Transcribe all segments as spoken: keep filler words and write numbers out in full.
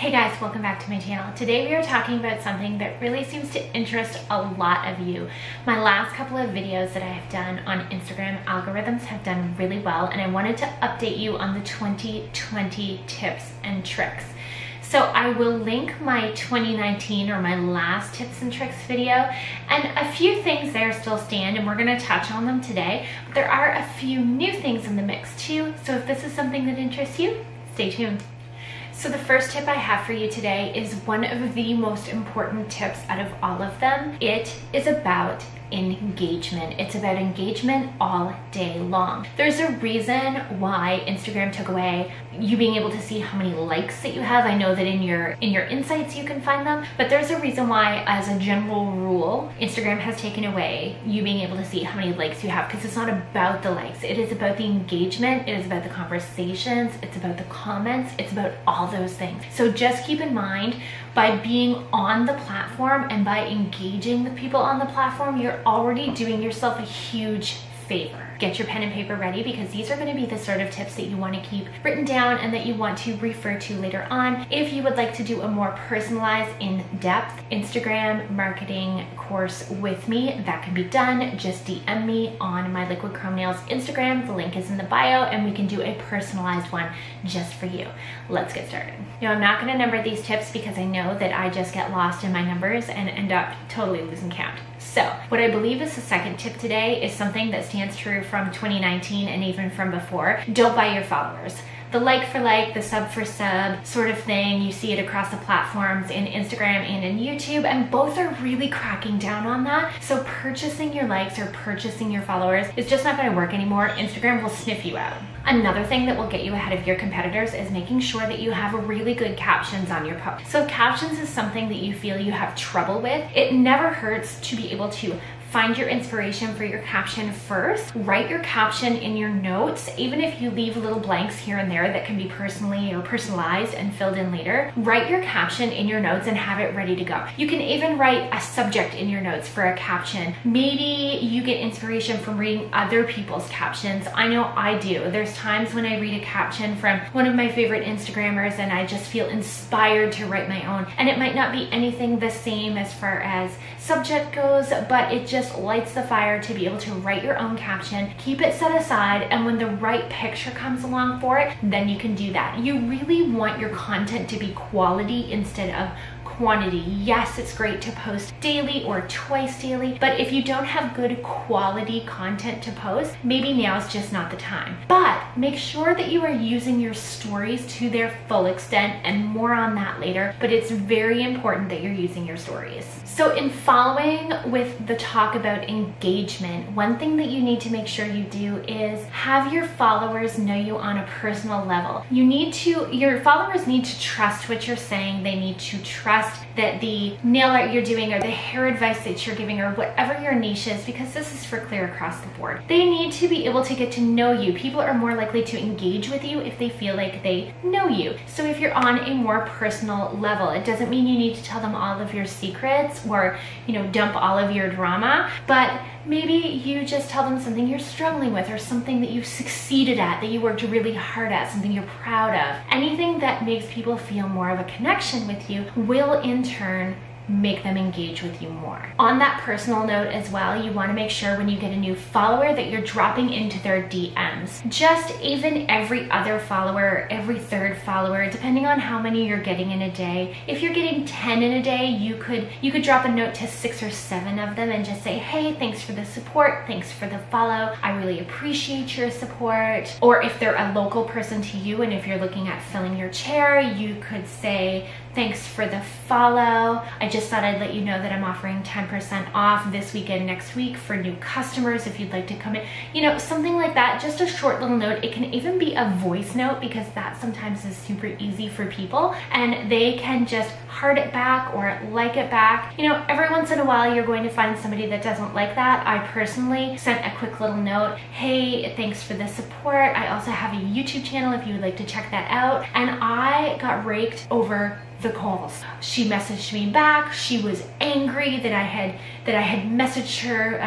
Hey guys, welcome back to my channel. Today we are talking about something that really seems to interest a lot of you. My last couple of videos that I have done on Instagram algorithms have done really well, and I wanted to update you on the twenty twenty tips and tricks. So I will link my twenty nineteen or my last tips and tricks video, and a few things there still stand and we're gonna touch on them today. But there are a few new things in the mix too, so if this is something that interests you, stay tuned. So the first tip I have for you today is one of the most important tips out of all of them. It is about engagement. It's about engagement all day long. There's a reason why Instagram took away you being able to see how many likes that you have. I know that in your in your insights you can find them, but there's a reason why, as a general rule, Instagram has taken away you being able to see how many likes you have, because it's not about the likes. It is about the engagement, it is about the conversations, it's about the comments, it's about all those things. So just keep in mind, by being on the platform and by engaging with people on the platform, you're already doing yourself a huge favor. Get your pen and paper ready, because these are going to be the sort of tips that you want to keep written down and that you want to refer to later on. If you would like to do a more personalized, in-depth Instagram marketing course with me, that can be done. Just D M me on my Liquid Chrome Nails Instagram. The link is in the bio, and we can do a personalized one just for you. Let's get started. Now, I'm not going to number these tips because I know that I just get lost in my numbers and end up totally losing count. So what I believe is the second tip today is something that stands true from twenty nineteen and even from before. Don't buy your followers. The like for like, the sub for sub sort of thing, you see it across the platforms in Instagram and in YouTube, and both are really cracking down on that. So purchasing your likes or purchasing your followers is just not going to work anymore. Instagram will sniff you out. Another thing that will get you ahead of your competitors is making sure that you have really good captions on your post. So if captions is something that you feel you have trouble with, it never hurts to be able to find your inspiration for your caption first. Write your caption in your notes, even if you leave little blanks here and there that can be personally or personalized and filled in later. Write your caption in your notes and have it ready to go. You can even write a subject in your notes for a caption. Maybe you get inspiration from reading other people's captions. I know I do. There's times when I read a caption from one of my favorite Instagrammers and I just feel inspired to write my own. And it might not be anything the same as far as subject goes, but it just lights the fire to be able to write your own caption, keep it set aside, and when the right picture comes along for it, then you can do that. You really want your content to be quality instead of quantity. Yes, it's great to post daily or twice daily, but if you don't have good quality content to post, maybe now is just not the time. But make sure that you are using your stories to their full extent, and more on that later, but it's very important that you're using your stories. So in following with the talk about engagement, one thing that you need to make sure you do is have your followers know you on a personal level. You need to, your followers need to trust what you're saying. They need to trust that the nail art you're doing or the hair advice that you're giving or whatever your niche is, because this is for clear across the board. They need to be able to get to know you. People are more likely to engage with you if they feel like they know you. So if you're on a more personal level, it doesn't mean you need to tell them all of your secrets or, you know, dump all of your drama, but maybe you just tell them something you're struggling with or something that you've succeeded at, that you worked really hard at, something you're proud of. Anything that makes people feel more of a connection with you will in turn make them engage with you more. On that personal note as well, you want to make sure when you get a new follower that you're dropping into their D Ms. Just even every other follower, every third follower, depending on how many you're getting in a day. If you're getting ten in a day, you could you could drop a note to six or seven of them and just say, hey, thanks for the support, thanks for the follow, I really appreciate your support. Or if they're a local person to you and if you're looking at filling your chair, you could say, thanks for the follow. I just thought I'd let you know that I'm offering ten percent off this weekend next week for new customers if you'd like to come in. You know, something like that, just a short little note. It can even be a voice note, because that sometimes is super easy for people and they can just heart it back or like it back. You know, every once in a while you're going to find somebody that doesn't like that. I personally sent a quick little note, hey, thanks for the support. I also have a YouTube channel if you would like to check that out. And I got raked over the calls. She messaged me back. She was angry that I had that I had messaged her uh,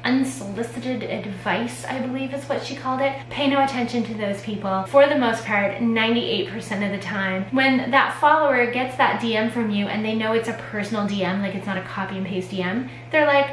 unsolicited advice, I believe is what she called it. Pay no attention to those people. For the most part, ninety-eight percent of the time, when that follower gets that D M from you and they know it's a personal D M, like it's not a copy and paste D M, they're like,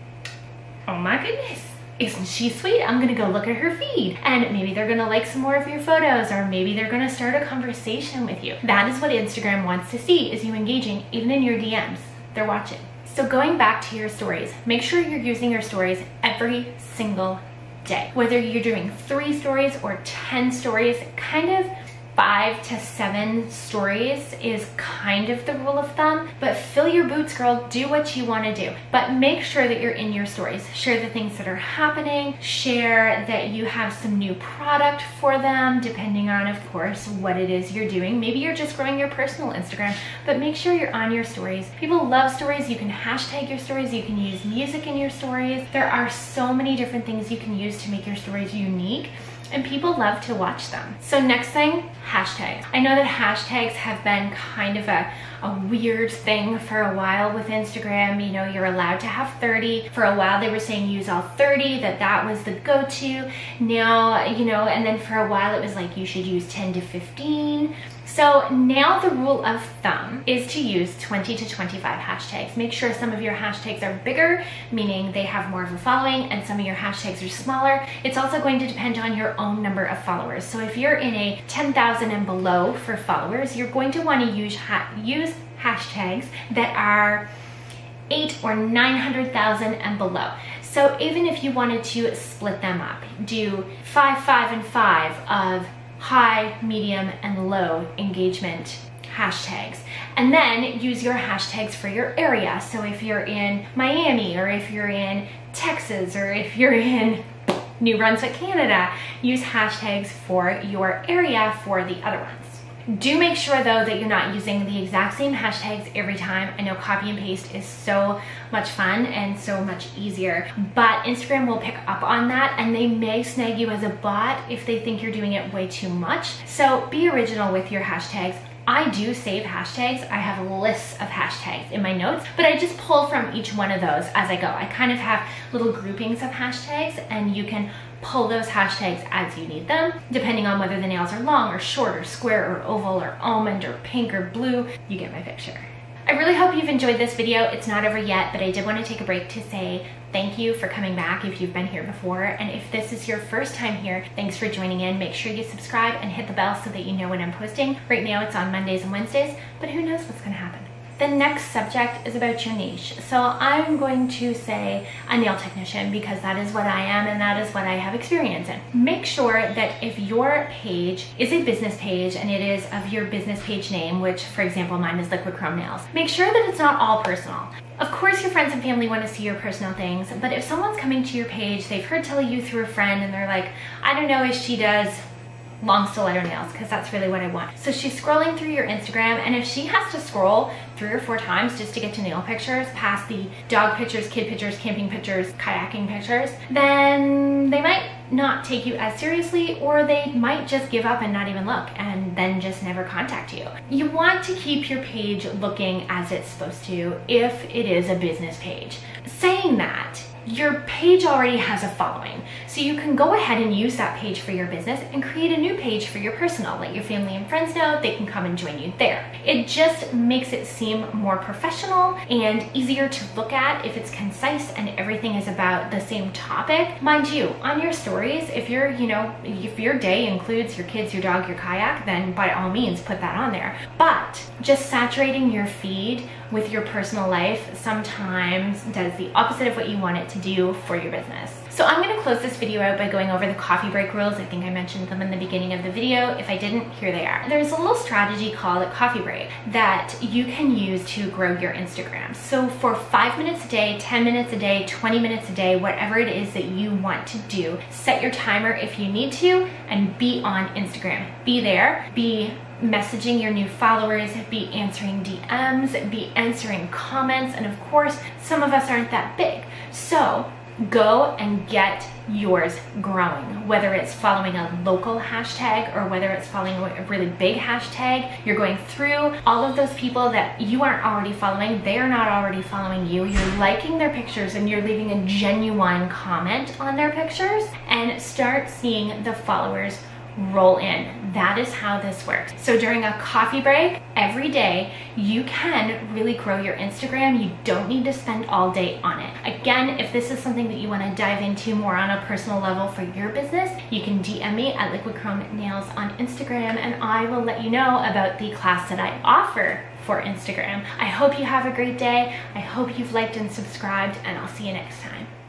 oh my goodness, isn't she sweet? I'm gonna go look at her feed. And maybe they're gonna like some more of your photos, or maybe they're gonna start a conversation with you. That is what Instagram wants to see, is you engaging even in your D Ms. They're watching. So going back to your stories, make sure you're using your stories every single day. Whether you're doing three stories or ten stories, kind of five to seven stories is kind of the rule of thumb, but fill your boots, girl. Do what you want to do, but make sure that you're in your stories. Share the things that are happening, share that you have some new product for them, depending on, of course, what it is you're doing. Maybe you're just growing your personal Instagram, but make sure you're on your stories. People love stories. You can hashtag your stories. You can use music in your stories. There are so many different things you can use to make your stories unique, and people love to watch them. So next thing, hashtags. I know that hashtags have been kind of a, a weird thing for a while with Instagram. You know, you're allowed to have thirty. For a while they were saying use all thirty, that that was the go-to. Now, you know, and then for a while it was like you should use ten to fifteen. So now the rule of thumb is to use twenty to twenty-five hashtags. Make sure some of your hashtags are bigger, meaning they have more of a following, and some of your hashtags are smaller. It's also going to depend on your own number of followers. So if you're in a ten thousand and below for followers, you're going to want to use, ha use hashtags that are eight or nine hundred thousand and below. So even if you wanted to split them up, do five, five, and five of high, medium, and low engagement hashtags. And then use your hashtags for your area. So if you're in Miami, or if you're in Texas, or if you're in New Brunswick, Canada, use hashtags for your area for the other ones. Do make sure though that you're not using the exact same hashtags every time. I know copy and paste is so much fun and so much easier, but Instagram will pick up on that, and they may snag you as a bot if they think you're doing it way too much. So be original with your hashtags. I do save hashtags. I have lists of hashtags in my notes, but I just pull from each one of those as I go. I kind of have little groupings of hashtags, and you can pull those hashtags as you need them, depending on whether the nails are long or short or square or oval or almond or pink or blue. You get my picture. I really hope you've enjoyed this video. It's not over yet, but I did want to take a break to say thank you for coming back if you've been here before. And if this is your first time here, thanks for joining in. Make sure you subscribe and hit the bell so that you know when I'm posting. Right now it's on Mondays and Wednesdays, but who knows what's gonna happen. The next subject is about your niche. So I'm going to say a nail technician because that is what I am and that is what I have experience in. Make sure that if your page is a business page and it is of your business page name, which for example mine is Liquid Chrome Nails, make sure that it's not all personal. Of course your friends and family want to see your personal things, but if someone's coming to your page, they've heard tell you through a friend and they're like, I don't know if she does long stiletto nails because that's really what I want. So she's scrolling through your Instagram, and if she has to scroll three or four times just to get to nail pictures past the dog pictures, kid pictures, camping pictures, kayaking pictures, then they might not take you as seriously, or they might just give up and not even look and then just never contact you. You want to keep your page looking as it's supposed to if it is a business page. Saying that, your page already has a following, so you can go ahead and use that page for your business and create a new page for your personal. Let your family and friends know, they can come and join you there. It just makes it seem more professional and easier to look at if it's concise and everything is about the same topic. Mind you, on your stories, if you're, you know, if your day includes your kids, your dog, your kayak, then by all means put that on there. But just saturating your feed with your personal life sometimes does the opposite of what you want it to do for your business. So I'm going to close this video out by going over the coffee break rules. I think I mentioned them in the beginning of the video. If I didn't, here they are. There's a little strategy called a coffee break that you can use to grow your Instagram. So for five minutes a day, ten minutes a day, twenty minutes a day, whatever it is that you want to do, set your timer if you need to, and be on Instagram. Be there, be messaging your new followers, be answering D Ms, be answering comments, and of course, some of us aren't that big. So go and get yours growing. Whether it's following a local hashtag or whether it's following a really big hashtag, you're going through all of those people that you aren't already following, they are not already following you, you're liking their pictures and you're leaving a genuine comment on their pictures, and start seeing the followers roll in. That is how this works. So during a coffee break every day, you can really grow your Instagram. You don't need to spend all day on it. Again, if this is something that you want to dive into more on a personal level for your business, you can D M me at Liquid Chrome Nails on Instagram, and I will let you know about the class that I offer for Instagram. I hope you have a great day. I hope you've liked and subscribed, and I'll see you next time.